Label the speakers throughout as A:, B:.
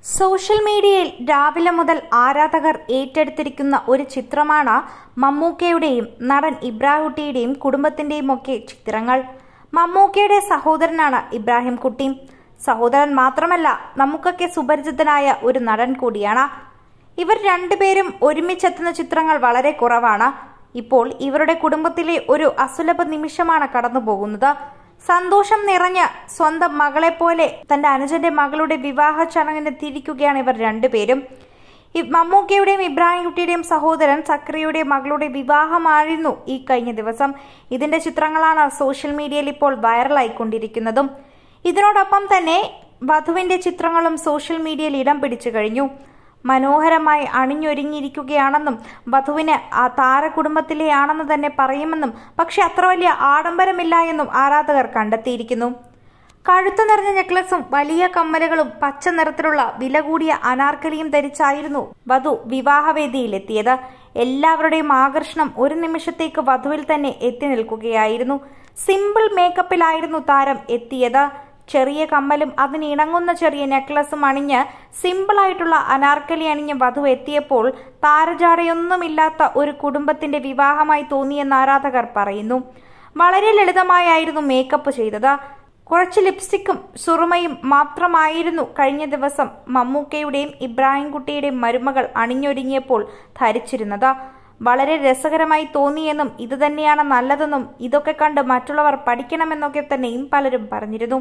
A: Social മീഡിയയിൽ രാവിലെ മുതൽ ആരാധകർ ഏറ്റെടുത്തിരിക്കുന്ന ഒരു ചിത്രമാണ് മമ്മൂക്കയുടെയും നടൻ ഇബ്രാഹിംകുട്ടിയുടെയും കുടുംബത്തിന്റെയും ഒക്കെ ചിത്രങ്ങൾ. മമ്മൂക്കയുടെ സഹോദരനാണ് ഇബ്രാഹിം കുട്ടി. സഹോദരൻ മാത്രമല്ല, നമുക്കൊക്കെ സുപരിചിതനായ ഒരു നടൻ കൂടിയാണ്. ഇവർ രണ്ടുപേരും ഒരുമിച്ചെത്തുന്ന ചിത്രങ്ങൾ വളരെ കുറവാണ്. ഇപ്പോൾ ഇവരുടെ കുടുംബത്തിലെ ഒരു അസുലഭ നിമിഷമാണ് കടന്നുപോകുന്നത്. സന്തോഷം നിറഞ്ഞ് സ്വന്തം മകളെപ്പോലെ തന്റെ അനുജന്റെ മകളുടെ വിവാഹ ചടങ്ങിന് തിരിക്കുകയാണ് ഇവർ രണ്ടുപേരും. മമ്മൂക്കയുടെയും ഇബ്രാഹിംകുട്ടിയുടെയും സഹോദരൻ സക്രിയയുടെ മകളുടെ വിവാഹമായിരുന്നു ഈ കഴിഞ്ഞ ദിവസം. ഇതിന്റെ ചിത്രങ്ങളാണ് സോഷ്യൽ മീഡിയയിൽ ഇപ്പോൾ വൈറലായിക്കൊണ്ടിരിക്കുന്നതും. ഇതിനോടൊപ്പം തന്നെ വധുവിന്റെ ചിത്രങ്ങളും സോഷ്യൽ മീഡിയയിൽ ഇടം പിടിച്ചു കഴിഞ്ഞു. മനോഹരമായി അണിഞ്ഞൊരുങ്ങിയിരിക്കുകയാണെന്നും വധുവിന് ആ താരകുടുംബത്തിലെയാണെന്ന് തന്നെ പറയുമെന്നും, പക്ഷെ അത്ര വലിയ ആഡംബരമില്ല എന്നും ആരാധകർ കണ്ടെത്തിയിരിക്കുന്നു. കഴുത്തു നിറഞ്ഞ നെക്ലസും വലിയ കമ്മലുകളും പച്ച നിറത്തിലുള്ള വില കൂടിയ അനാർക്കലിയും ധരിച്ചായിരുന്നു വധു വിവാഹവേദിയിലെത്തിയത്. എല്ലാവരുടെയും ആകർഷണം ഒരു നിമിഷത്തേക്ക് വധുവിൽ തന്നെ എത്തി നിൽക്കുകയായിരുന്നു. സിമ്പിൾ മേക്കപ്പിലായിരുന്നു താരം എത്തിയത്. ചെറിയ കമ്മലും അതിന് ഇണങ്ങുന്ന ചെറിയ നെക്ലസും അണിഞ്ഞ് സിമ്പിളായിട്ടുള്ള അനാർക്കലി അണിഞ്ഞ് വധു എത്തിയപ്പോൾ താരജാടയൊന്നുമില്ലാത്ത ഒരു കുടുംബത്തിന്റെ വിവാഹമായി തോന്നിയെന്ന് ആരാധകർ പറയുന്നു. വളരെ ലളിതമായായിരുന്നു മേക്കപ്പ് ചെയ്തത്. കുറച്ച് ലിപ്സ്റ്റിക്കും സുറുമയും മാത്രമായിരുന്നു കഴിഞ്ഞ ദിവസം മമ്മൂക്കയുടെയും ഇബ്രാഹിംകുട്ടിയുടെയും മരുമകൾ അണിഞ്ഞൊരുങ്ങിയപ്പോൾ ധരിച്ചിരുന്നത്. വളരെ രസകരമായി തോന്നിയെന്നും ഇതുതന്നെയാണ് നല്ലതെന്നും ഇതൊക്കെ കണ്ട് മറ്റുള്ളവർ പഠിക്കണമെന്നൊക്കെ തന്നെയും പലരും പറഞ്ഞിരുന്നു.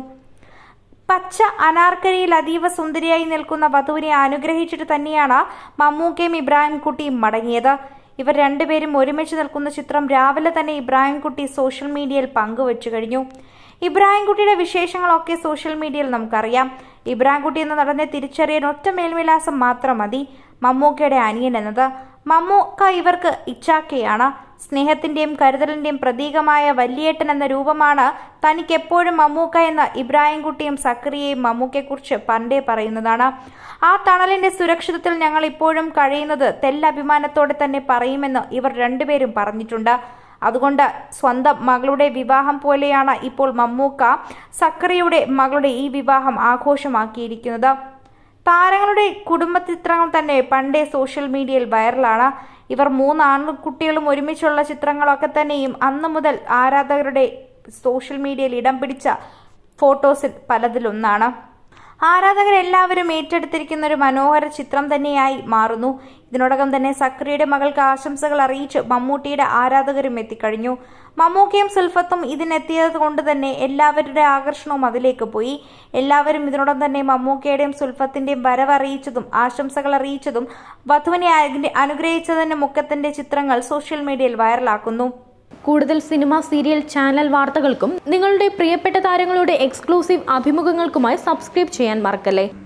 A: പച്ച അനാർക്കലിയിൽ അതീവ സുന്ദരിയായി നിൽക്കുന്ന വധുവിനെ അനുഗ്രഹിച്ചിട്ട് തന്നെയാണ് മമ്മൂക്കയും ഇബ്രാഹിംകുട്ടിയും മടങ്ങിയത്. ഇവർ രണ്ടുപേരും ഒരുമിച്ച് നിൽക്കുന്ന ചിത്രം രാവിലെ തന്നെ ഇബ്രാഹിംകുട്ടി സോഷ്യൽ മീഡിയയിൽ പങ്കുവച്ചു കഴിഞ്ഞു. ഇബ്രാഹിംകുട്ടിയുടെ വിശേഷങ്ങളൊക്കെ സോഷ്യൽ മീഡിയയിൽ നമുക്കറിയാം. ഇബ്രാഹിംകുട്ടി എന്ന നടനെ തിരിച്ചറിയാൻ ഒറ്റ മേൽവിലാസം മാത്രം മതി: മമ്മൂക്കയുടെ അനിയൻ എന്നത്. മമ്മൂക്ക ഇവർക്ക് ഇച്ചാക്കയാണ്. സ്നേഹത്തിന്റെയും കരുതലിന്റെയും പ്രതീകമായ വല്യേട്ടൻ എന്ന രൂപമാണ് തനിക്കെപ്പോഴും മമ്മൂക്ക എന്ന് ഇബ്രാഹിംകുട്ടിയും സക്രിയയും മമ്മൂക്കയെക്കുറിച്ച് പണ്ടേ പറയുന്നതാണ്. ആ തണലിന്റെ സുരക്ഷിതത്തിൽ ഞങ്ങൾ ഇപ്പോഴും കഴിയുന്നത് തെല്ലഭിമാനത്തോടെ തന്നെ പറയുമെന്ന് ഇവർ രണ്ടുപേരും പറഞ്ഞിട്ടുണ്ട്. അതുകൊണ്ട് സ്വന്തം മകളുടെ വിവാഹം പോലെയാണ് ഇപ്പോൾ മമ്മൂക്ക സക്രിയയുടെ മകളുടെ ഈ വിവാഹം ആഘോഷമാക്കിയിരിക്കുന്നത്. താരങ്ങളുടെ കുടുംബ ചിത്രങ്ങൾ തന്നെ പണ്ടേ സോഷ്യൽ മീഡിയയിൽ വൈറലാണ്. ഇവർ 3 ആൺകുട്ടികളും ഒരുമിച്ചുള്ള ചിത്രങ്ങളൊക്കെ തന്നെയും അന്നു മുതൽ ആരാധകരുടെ സോഷ്യൽ മീഡിയയിൽ ഇടം പിടിച്ച ഫോട്ടോസിൽ പലതിലൊന്നാണ്. ആരാധകരെല്ലാവരും ഏറ്റെടുത്തിരിക്കുന്ന ഒരു മനോഹര ചിത്രം തന്നെയായി മാറുന്നു. ഇതിനോടകം തന്നെ സക്രിയയുടെ മകൾക്ക് ആശംസകൾ അറിയിച്ച് മമ്മൂട്ടിയുടെ ആരാധകരും എത്തിക്കഴിഞ്ഞു. മമ്മൂക്കയും സുൽഫത്തും ഇതിനെത്തിയത് കൊണ്ട് തന്നെ എല്ലാവരുടെ ആകർഷണവും അതിലേക്ക് പോയി. എല്ലാവരും ഇതിനോടകം തന്നെ മമ്മൂക്കയുടെയും സുൽഫത്തിന്റെയും വരവ് അറിയിച്ചതും ആശംസകൾ അറിയിച്ചതും വധുവിനെ അനുഗ്രഹിച്ചതിന്റെ മുഖത്തിന്റെ ചിത്രങ്ങൾ സോഷ്യൽ മീഡിയയിൽ വൈറലാക്കുന്നു.
B: കൂടുതൽ സിനിമ, സീരിയൽ, ചാനൽ വാർത്തകൾക്കും നിങ്ങളുടെ പ്രിയപ്പെട്ട താരങ്ങളുടെ എക്സ്ക്ലൂസീവ് അഭിമുഖങ്ങൾക്കുമായി സബ്സ്ക്രൈബ് ചെയ്യാൻ മറക്കല്ലേ.